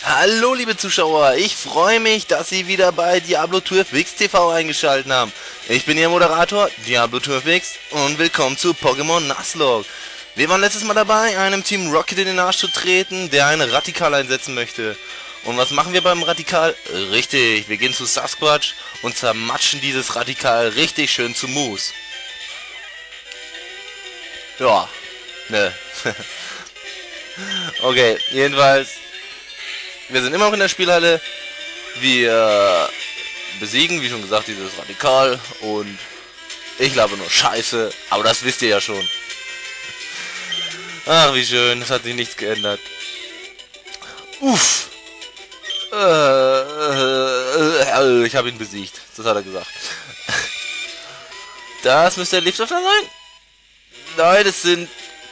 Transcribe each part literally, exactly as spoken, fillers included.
Hallo liebe Zuschauer, ich freue mich, dass Sie wieder bei Diablo zwölf X T V eingeschaltet haben. Ich bin Ihr Moderator, Diablo zwölf X, und willkommen zu Pokémon Nuzlocke. Wir waren letztes Mal dabei, einem Team Rocket in den Arsch zu treten, der eine Radikal einsetzen möchte. Und was machen wir beim Radikal? Richtig, wir gehen zu Sasquatch und zermatschen dieses Radikal richtig schön zu Mus. Ja, ne. Okay, jedenfalls, wir sind immer noch in der Spielhalle. Wir besiegen, wie schon gesagt, dieses Radikal. Und ich glaube nur Scheiße. Aber das wisst ihr ja schon. Ach, wie schön. Es hat sich nichts geändert. Uff. Äh, äh, ich habe ihn besiegt. Das hat er gesagt. Das müsste der Liftöffner sein. Nein, das sind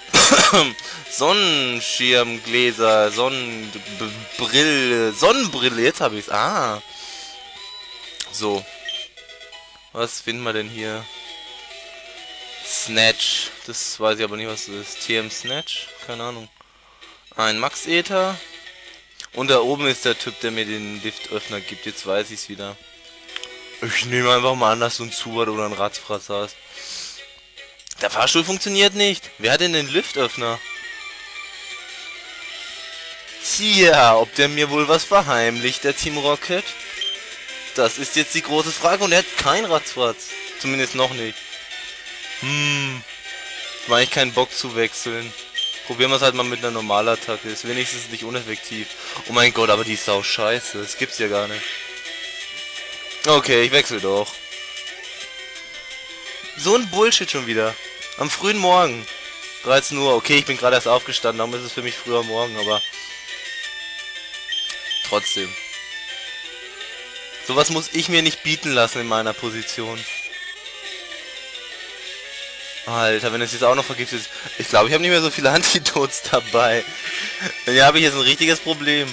Sonnenschirmgläser, Sonnenbrille, Sonnenbrille, jetzt habe ich's. Ah. So. Was finden wir denn hier? Snatch. Das weiß ich aber nicht, was das ist. T M Snatch? Keine Ahnung. Ein Max-Ether. Und da oben ist der Typ, der mir den Liftöffner gibt. Jetzt weiß ich's wieder. Ich nehme einfach mal an, dass du ein Zubat oder ein Ratzfratz hast. Der Fahrstuhl funktioniert nicht. Wer hat denn den Liftöffner? Tja, ob der mir wohl was verheimlicht, der Team Rocket? Das ist jetzt die große Frage, und er hat kein Ratzfatz. Zumindest noch nicht. Hm. War ich keinen Bock zu wechseln. Probieren wir es halt mal mit einer Normalattacke. Ist wenigstens nicht uneffektiv. Oh mein Gott, aber die ist sau scheiße. Das gibt's ja gar nicht. Okay, ich wechsle doch. So ein Bullshit schon wieder. Am frühen Morgen. dreizehn Uhr. Okay, ich bin gerade erst aufgestanden. Darum ist es für mich früher Morgen, aber trotzdem. Sowas muss ich mir nicht bieten lassen in meiner Position. Alter, wenn es jetzt auch noch vergiftet ist. Ich glaube, ich habe nicht mehr so viele Antidots dabei. Dann habe ich jetzt ein richtiges Problem.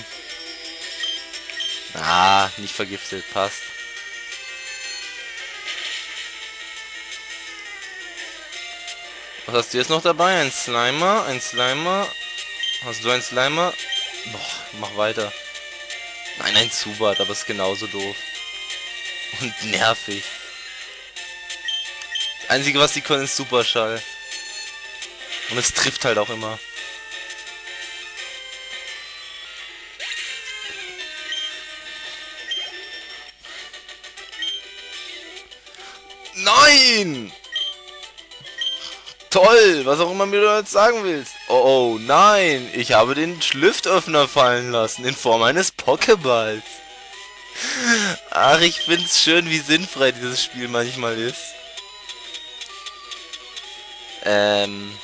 Ah, nicht vergiftet. Passt. Was hast du jetzt noch dabei? Ein Slimer? Ein Slimer? Hast du ein Slimer? Boah, mach weiter. Nein, ein Zubat, aber ist genauso doof. Und nervig. Das Einzige, was die können, ist Superschall. Und es trifft halt auch immer. Nein! Toll, was auch immer mir du jetzt sagen willst. Oh, oh, nein, ich habe den Liftöffner fallen lassen in Form eines Pokeballs. Ach, ich find's schön, wie sinnfrei dieses Spiel manchmal ist. Ähm.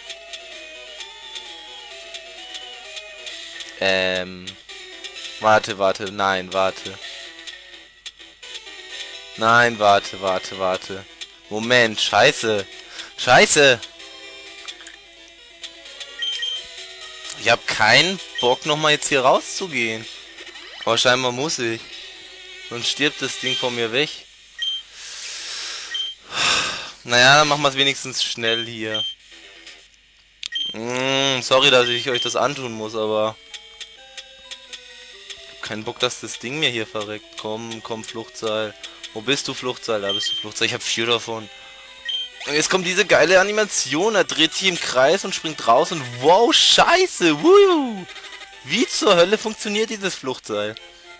Ähm. Warte, warte, nein, warte. Nein, warte, warte, warte. Moment, scheiße. Scheiße! Ich habe keinen Bock, nochmal jetzt hier rauszugehen. Aber scheinbar muss ich. Sonst stirbt das Ding von mir weg. Naja, dann machen wir es wenigstens schnell hier. Mm, sorry, dass ich euch das antun muss, aber ich hab keinen Bock, dass das Ding mir hier verreckt. Komm, komm, Fluchtseil. Wo bist du, Fluchtseil? Da bist du, Fluchtseil. Ich habe vier davon. Und jetzt kommt diese geile Animation. Er dreht sich im Kreis und springt raus und wow, scheiße. Woo. Wie zur Hölle funktioniert dieses Fluchtseil?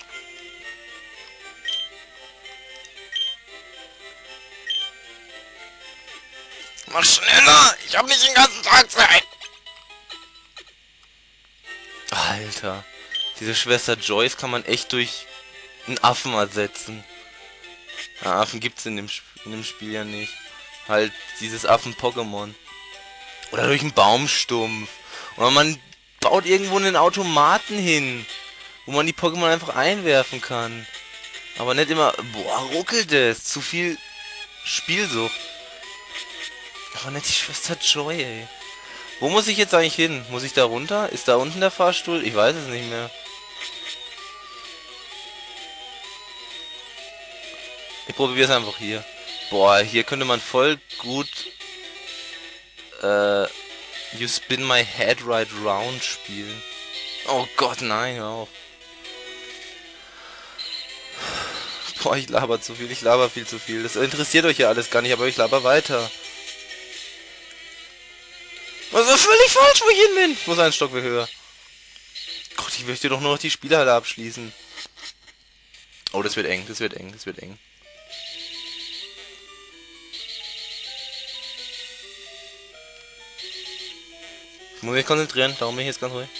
Mach schneller! Ich hab nicht den ganzen Tag Zeit! Alter. Diese Schwester Joyce kann man echt durch einen Affen ersetzen. Ja, Affen gibt's in dem, Sp in dem Spiel ja nicht. Halt dieses Affen-Pokémon. Oder durch einen Baumstumpf. Oder man baut irgendwo einen Automaten hin, wo man die Pokémon einfach einwerfen kann. Aber nicht immer... Boah, ruckelt es. Zu viel Spielsucht. Aber nicht die Schwester Joy, ey. Wo muss ich jetzt eigentlich hin? Muss ich da runter? Ist da unten der Fahrstuhl? Ich weiß es nicht mehr. Ich probiere es einfach hier. Boah, hier könnte man voll gut äh, You Spin My Head Right Round spielen. Oh Gott, nein, hör auf. Boah, ich laber zu viel, ich laber viel zu viel. Das interessiert euch ja alles gar nicht, aber ich laber weiter. Was ist völlig falsch, wo ich hin bin? Ich muss einen Stock höher. Gott, ich möchte doch nur noch die Spielhalle abschließen. Oh, das wird eng, das wird eng, das wird eng. Ich muss mich konzentrieren, darum bin ich jetzt ganz ruhig.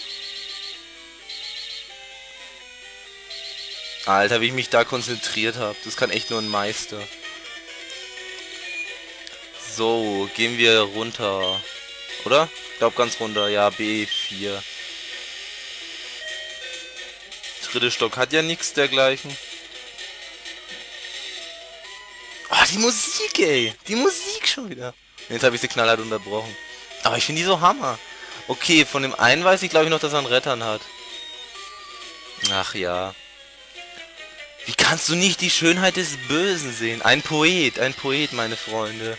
Alter, wie ich mich da konzentriert habe. Das kann echt nur ein Meister. So, gehen wir runter. Oder? Ich glaube ganz runter. Ja, B vier. Dritte Stock hat ja nichts dergleichen. Oh, die Musik, ey. Die Musik schon wieder. Jetzt habe ich sie knallhart unterbrochen. Aber ich finde die so Hammer. Okay, von dem einen weiß ich glaube ich noch, dass er einen Rettern hat. Ach ja. Wie kannst du nicht die Schönheit des Bösen sehen? Ein Poet, ein Poet, meine Freunde.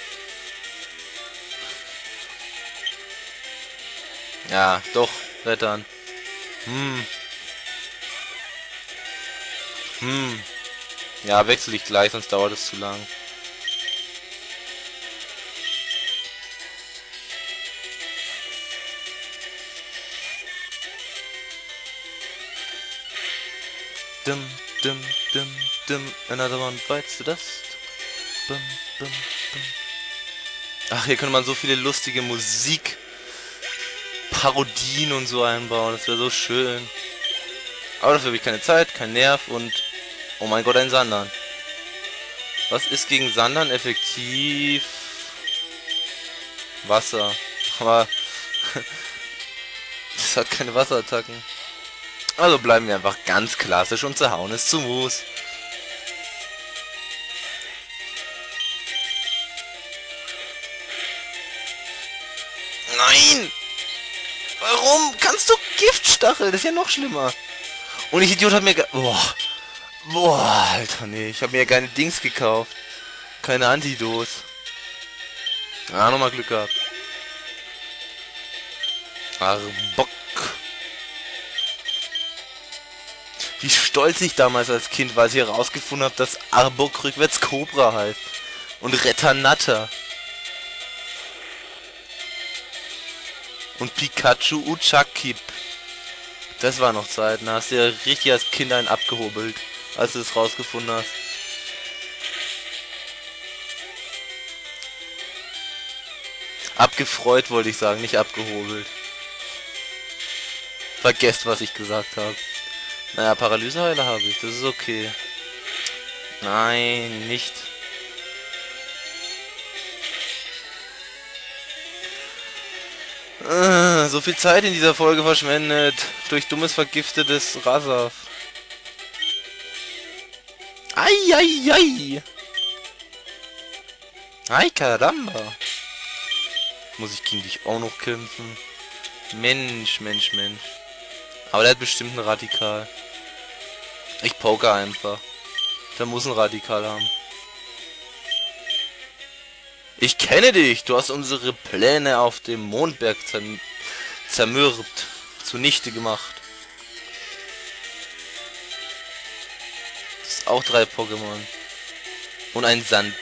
Ja, doch, Rettern. Hm. Hm. Ja, wechsle ich gleich, sonst dauert es zu lang. Dum, dum, dum, dum, another one bites the dust. Bum, bum, bum. Ach, hier könnte man so viele lustige Musik Parodien und so einbauen. Das wäre so schön. Aber dafür habe ich keine Zeit, kein Nerv und... Oh mein Gott, ein Sandern. Was ist gegen Sandern effektiv? Wasser. Aber... das hat keine Wasserattacken. Also bleiben wir einfach ganz klassisch und zerhauen es zu Mus. Nein! Warum kannst du Giftstachel? Das ist ja noch schlimmer. Und ich Idiot hab mir... Boah. Boah, Alter, nee. Ich habe mir ja keine Dings gekauft. Keine Antidot. Ah, nochmal Glück gehabt. Arbok. Wie stolz ich damals als Kind war, als ich herausgefunden habe, dass Arbok rückwärts Cobra heißt. Und Rettanatter. Und Pikachu Uchakip. Das war noch Zeit. Da hast du ja richtig als Kind einen abgehobelt, als du es rausgefunden hast. Abgefreut wollte ich sagen, nicht abgehobelt. Vergesst, was ich gesagt habe. Naja, Paralyseheiler habe ich, das ist okay. Nein, nicht. Äh, so viel Zeit in dieser Folge verschwendet. Durch dummes, vergiftetes Rasaf. Eieiei. Ay, caramba. Muss ich gegen dich auch noch kämpfen? Mensch, Mensch, Mensch. Aber der hat bestimmt einen Radikal. Ich poker einfach. Der muss einen Radikal haben. Ich kenne dich. Du hast unsere Pläne auf dem Mondberg zerm zermürbt. Zunichte gemacht. Das ist auch drei Pokémon. Und ein Sandan.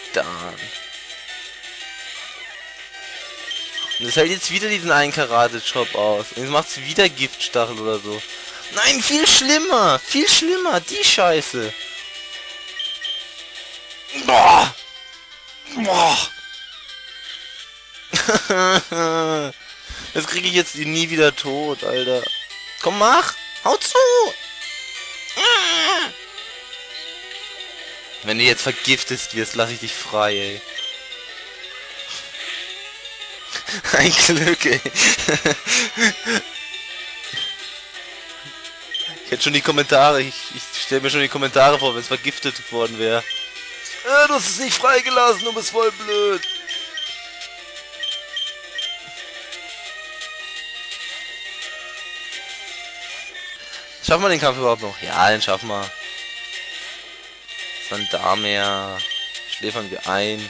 Und das hält jetzt wieder diesen einen Karate-Chop aus. Und jetzt macht es wieder Giftstachel oder so. Nein, viel schlimmer. Viel schlimmer. Die Scheiße. Boah. Boah. Das kriege ich jetzt nie wieder tot, Alter. Komm, mach. Hau zu. Wenn du jetzt vergiftest wirst, lasse ich dich frei, ey. Ein Glück, ey. Ich hätte schon die Kommentare, ich, ich stelle mir schon die Kommentare vor, wenn es vergiftet worden wäre. Äh, du hast es nicht freigelassen, du bist voll blöd. Schaffen wir den Kampf überhaupt noch? Ja, den schaffen wir. Sandamer. Schläfern wir ein.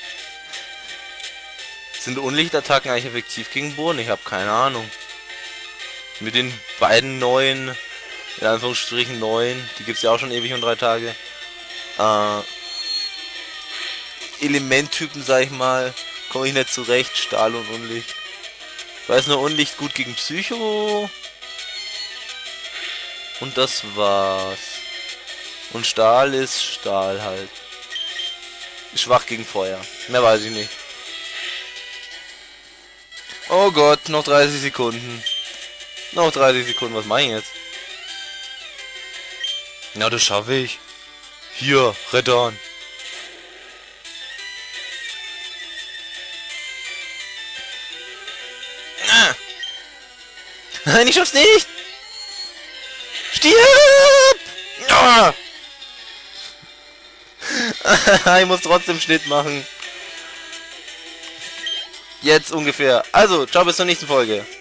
Sind Unlichtattacken eigentlich effektiv gegen Boden? Ich habe keine Ahnung. Mit den beiden neuen, in Anführungsstrichen neuen, die gibt es ja auch schon ewig und drei Tage, äh, Elementtypen, sag ich mal, komme ich nicht zurecht. Stahl und Unlicht. Ich weiß nur, Unlicht gut gegen Psycho. Und das war's. Und Stahl ist Stahl halt. Schwach gegen Feuer. Mehr weiß ich nicht. Oh Gott, noch dreißig Sekunden. Noch dreißig Sekunden, was mache ich jetzt? Na, das schaffe ich. Hier, Rettern. Ah. Nein, ich schaff's nicht! Stirb! Ah. Ich muss trotzdem Schnitt machen. Jetzt ungefähr. Also, ciao, bis zur nächsten Folge.